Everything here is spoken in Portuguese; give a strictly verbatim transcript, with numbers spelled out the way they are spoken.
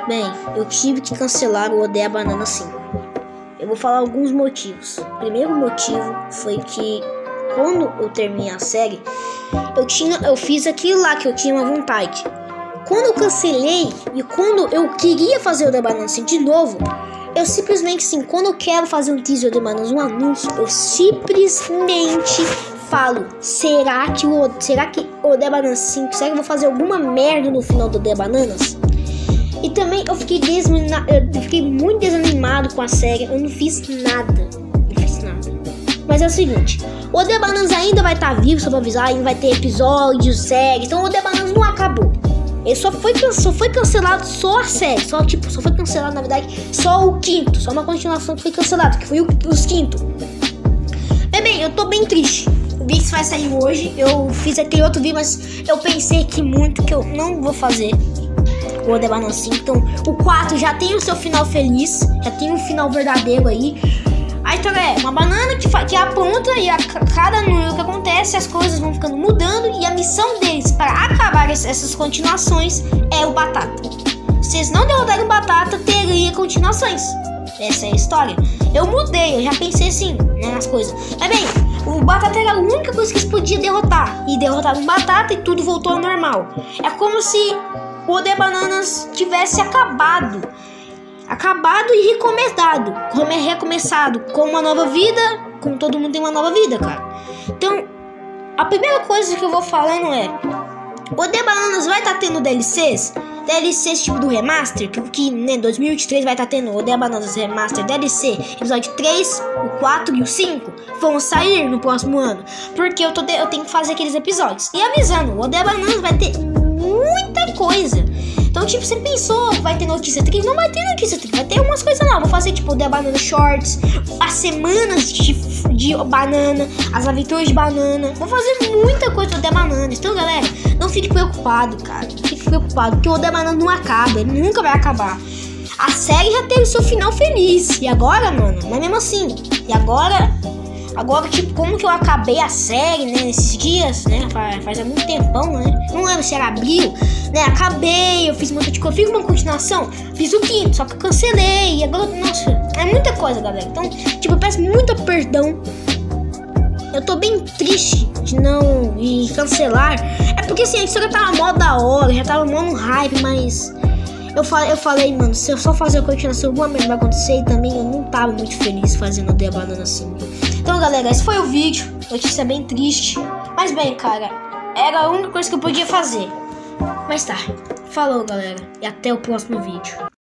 Bem, eu tive que cancelar o Odeia Banana cinco. Eu vou falar alguns motivos. O primeiro motivo foi que quando eu terminei a série, eu tinha, eu fiz aquilo lá que eu tinha uma vontade. Quando eu cancelei e quando eu queria fazer o Odeia Banana cinco de novo, eu simplesmente assim, quando eu quero fazer um teaser de Bananas, um anúncio, eu simplesmente falo, será que o será que o Odeia Bananas cinco, será que eu vou fazer alguma merda no final do Odeia Bananas? E também eu fiquei, desmina, eu fiquei muito desanimado com a série, eu não fiz nada, não fiz nada. Mas é o seguinte, o Odeia Bananas ainda vai estar vivo, só pra avisar, ainda vai ter episódios, séries, então o Odeia Bananas não acabou. Ele só foi, só foi cancelado só a série, só tipo, só foi cancelado na verdade, só o quinto, só uma continuação que foi cancelado, que foi o, os quinto. Bem, bem, eu tô bem triste. O Bix vai sair hoje, eu fiz aquele outro vídeo, mas eu pensei que muito que eu não vou fazer o Odeia Bananas cinco, então o quatro já tem o seu final feliz, já tem um final verdadeiro aí. Aí então é uma banana que, que apronta e a cada número que acontece as coisas vão ficando mudando e a missão deles para acabar essas continuações é o Batata. Se eles não derrotarem o Batata, teria continuações. Essa é a história. Eu mudei, eu já pensei assim, né, nas coisas. Mas bem, o Batata era a única coisa que eles podiam derrotar. E derrotaram o Batata e tudo voltou ao normal. É como se o Odeia Bananas tivesse acabado. Acabado e recomeçado. Recomeçado com uma nova vida. Como todo mundo tem uma nova vida, cara. Então, a primeira coisa que eu vou falando é: o Odeia Bananas vai estar tá tendo D L Cs? D L Cs tipo do Remaster, que, que né, dois mil e vinte e três vai estar tá tendo o Odeia Bananas Remaster D L C, episódio três, o quatro e o cinco vão sair no próximo ano, porque eu, tô de, eu tenho que fazer aqueles episódios. E avisando, o Odeia Bananas vai ter muita coisa. Então, tipo, você pensou que vai ter notícia triste? Não vai ter notícia triste, vai ter umas coisas lá. Vou fazer, tipo, o Odeia Banana Shorts, as semanas de, de banana, as aventuras de banana. Vou fazer muita coisa do Odeia Bananas. Então, galera, não fique preocupado, cara. Não fique preocupado, porque o Odeia Bananas não acaba, ele nunca vai acabar. A série já teve seu final feliz. E agora, mano, não é mesmo assim. E agora... Agora, tipo, como que eu acabei a série, né, nesses dias, né, faz, faz algum tempão, né, não lembro se era abril, né, acabei, eu fiz muita de coisa, fiz uma continuação, fiz o quinto, só que eu cancelei, e agora, nossa, é muita coisa, galera, então, tipo, eu peço muito perdão, eu tô bem triste de não ir cancelar, é porque, assim, a história tava mó da hora, já tava mó no hype, mas... Eu falei, eu falei, mano, se eu só fazer a continuação, alguma merda vai acontecer. E também eu não tava muito feliz fazendo o Odeia Bananas cinco. Então, galera, esse foi o vídeo. Notícia bem triste. Mas bem, cara, era a única coisa que eu podia fazer. Mas tá, falou, galera. E até o próximo vídeo.